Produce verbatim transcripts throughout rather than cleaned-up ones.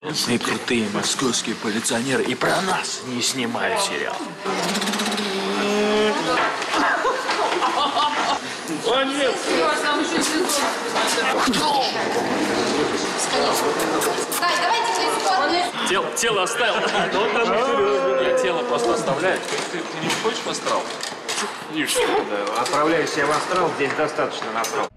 Мы крутые московские полиционеры, и про нас не снимали сериал. О, нет! Тело, тело оставил. Я тело просто оставляю. Ты, ты не хочешь в астрал? Отправляю себя в астрал, здесь достаточно на астрал.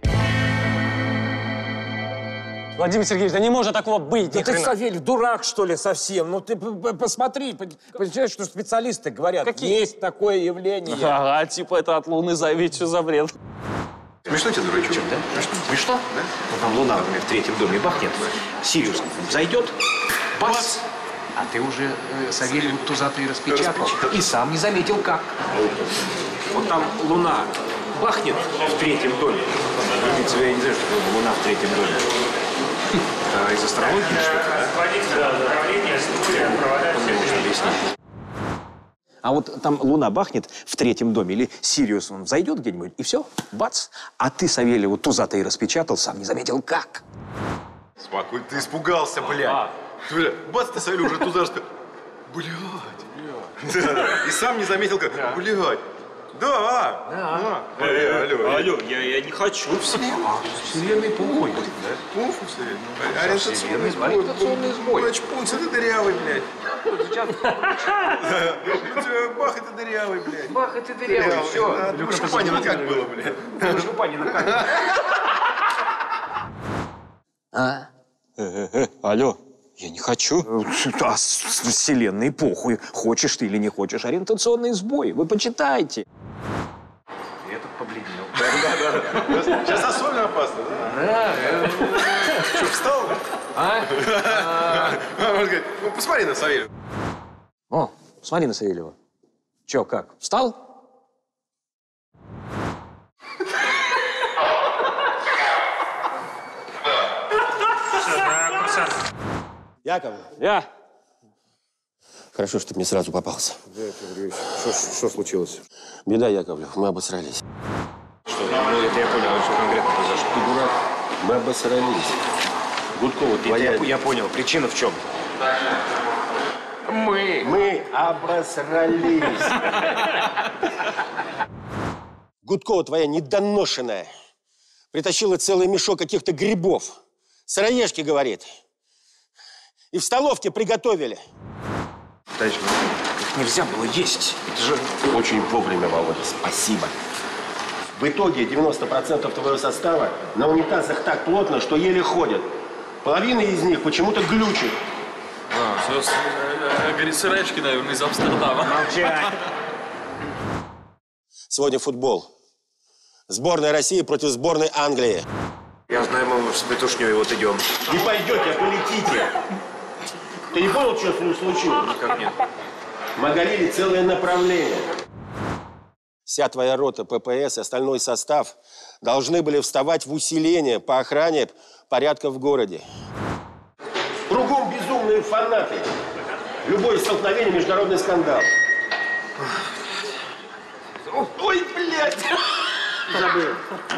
Владимир Сергеевич, да не может такого быть. Да ты, Савельев, дурак, что ли, совсем? Ну ты посмотри, понимаешь, что специалисты говорят. Какие? Есть такое явление. Ага, типа это от Луны зависит, что за бред. Смешно тебе, дурачок, да? Смешно? Да? Ну там Луна, например, в третьем доме бахнет, Сириус зайдет, бац! А ты уже э, Савелью тузатый распечатал. И сам не заметил, как. Вот там Луна бахнет в третьем доме. Я не знаю, что такое Луна в третьем доме. Это из астрологии что-то, да? Можно объяснить. А вот там Луна бахнет в третьем доме, или Сириус, он взойдет где-нибудь, и все, бац. А ты Савелью тузатый распечатал, сам не заметил, как. Спокойно, ты испугался, блядь. Бля, бац, ты Савелью уже туза распечатал. Блядь. И сам не заметил, как. Блядь. Да, да. Алло, алло. Алло, я, я не хочу. А, вселенной похуй. Похуй вселенной. Ориентационный сбой. Ориентационный сбой. Начпунься, ты дырявый, блядь. Бах, это дырявый, блядь. Бах, это дырявый, все. У Шупанина как было, блядь? У Шупанина как? А? Алло. Я не хочу. А с вселенной похуй. Хочешь ты или не хочешь. Ориентационный сбой. Вы почитайте. Этот побледнел. Да, да, да. Сейчас особенно опасно, да? Да. Что, встал? А? Можно сказать, ну, посмотри на Савельева. О, смотри на Савельева. Че, как? Встал? Яковлев. Я. Хорошо, что ты мне сразу попался. Да, Федорович, что случилось? Беда, Яковлев, мы обосрались. Что, ну это я понял, что конкретно произошло. Ты дурак, мы обосрались. Гудкова, Твоя... я, я понял, причина в чем? Мы. Мы обосрались. Гудкова твоя недоношенная притащила целый мешок каких-то грибов. Сыроежки, говорит. И в столовке приготовили. Товарищ, их нельзя было есть. Это же... Очень вовремя, Володя, спасибо. В итоге девяносто процентов твоего состава на унитазах так плотно, что еле ходят. Половина из них почему-то глючит. А, все, говорит, сыроежки, наверное, из Амстердама. Молчать. Сегодня футбол. Сборная России против сборной Англии. Я знаю, мы с Петушней вот идем. Не пойдете, а полетите. Ты не понял, что с ним случилось? Никак нет. Мы оголили целое направление. Вся твоя рота ППС и остальной состав должны были вставать в усиление по охране порядка в городе. Кругом безумные фанаты. Любое столкновение – международный скандал. Ой, блядь! Забыл.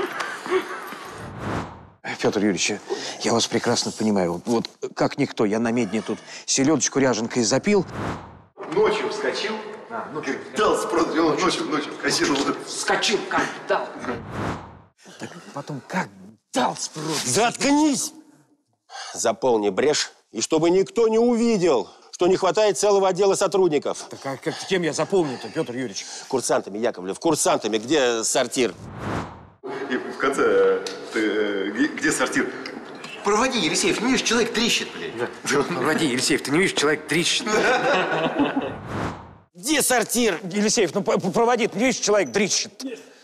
Петр Юрьевич, я вас прекрасно понимаю. Вот как никто, я на медне тут селедочку ряженкой запил. Ночью вскочил. А, ночью. Дал спрос, ночью, ночью вскочил. Вскочил, как дал. Так потом как дал спрос. Заткнись! Заполни брешь, и чтобы никто не увидел, что не хватает целого отдела сотрудников. Так а как, кем я заполню-то, Петр Юрьевич? Курсантами, Яковлев, курсантами. Где сортир? И в конце, ты, где сортир? Проводи, Елисеев, не видишь, человек трещит, блядь. Да. Проводи, Елисеев, ты не видишь, человек трещит. Где сортир? Елисеев, ну проводи, ты не видишь, человек дрищет.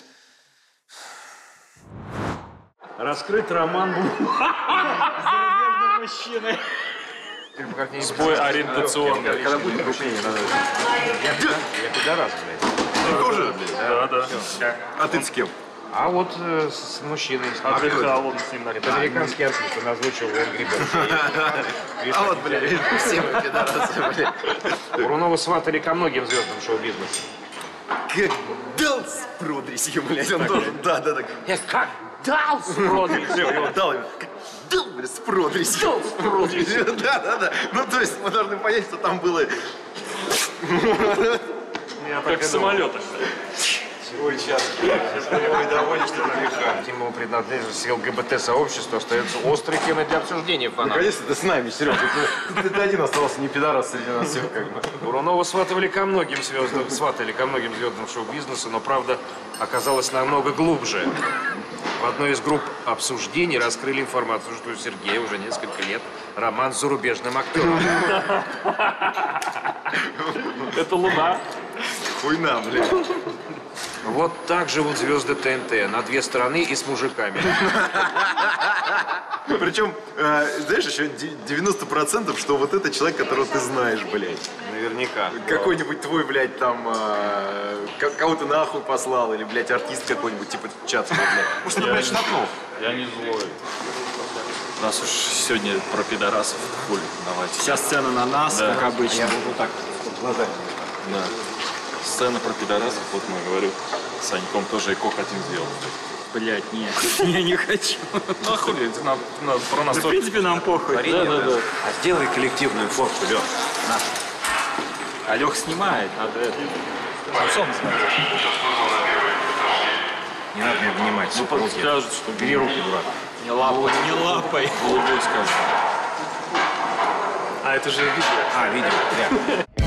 Раскрыть роман зарубежного мужчины. Сбой ориентационный. Когда будет крупнее, надо. Я пидорас, блядь. Ты тоже, блядь? Да, да. А ты с кем? А вот э, с, с мужчиной. Отдыхал он с ним на Это американский артист, он озвучил Angry Birds. А вот, блядь, все мы пидорасы, блядь. Бурунова сватали ко многим звездам шоу-бизнеса. Как дал с продресью, блядь, он тоже, да, да, да. Я как Дал спродрись. Я его дал, дал, блядь, спродрись. Дал спродрись. Да, да, да. Ну, то есть мы должны понять, что там было... Как в самолетах. Ой, час. Ой, довольно, что на века. Ему принадлежность ЛГБТ-сообществу остается острой темой для обсуждения фанатов. Наконец-то ты с нами, Серега. Ты, ты один остался, не пидорас среди нас всех, как бы. Бурунова сватывали ко многим звездам, сватали ко многим звездам шоу-бизнеса, но правда оказалась намного глубже. В одной из групп обсуждений раскрыли информацию, что у Сергея уже несколько лет роман с зарубежным актером. Это Луна. Хуйна, блядь. Вот так живут звезды ТНТ, на две стороны и с мужиками. Причем, э, знаешь, еще девяносто процентов, что вот это человек, которого ты знаешь, блядь. Наверняка. Какой-нибудь твой, блядь, там, э, кого-то нахуй послал, или, блядь, артист какой-нибудь, типа Чацкого, блядь. Может, ты, блядь, Шнапнов? Я не злой. Раз уж сегодня про пидорасов, хули, давайте. Вся сцена на нас, Да. как обычно. Я буду так, глазами. Да. Сцена про пидорасов, вот мы говорю, с Саньком тоже ЭКО хотим сделать. Блять, нет, я не хочу. Ну а хули, это нам, нам про нас В только... принципе, нам похуй. Да, да, да. А сделай коллективную фотку, Лёх. А Лех снимает, надо это. Отцом знать. Не надо меня обнимать. Ну, руки. скажут, что Бери руки, дурак. Не лапай. Не лапай. голубой скажет. А это же видео. А, видео, прям.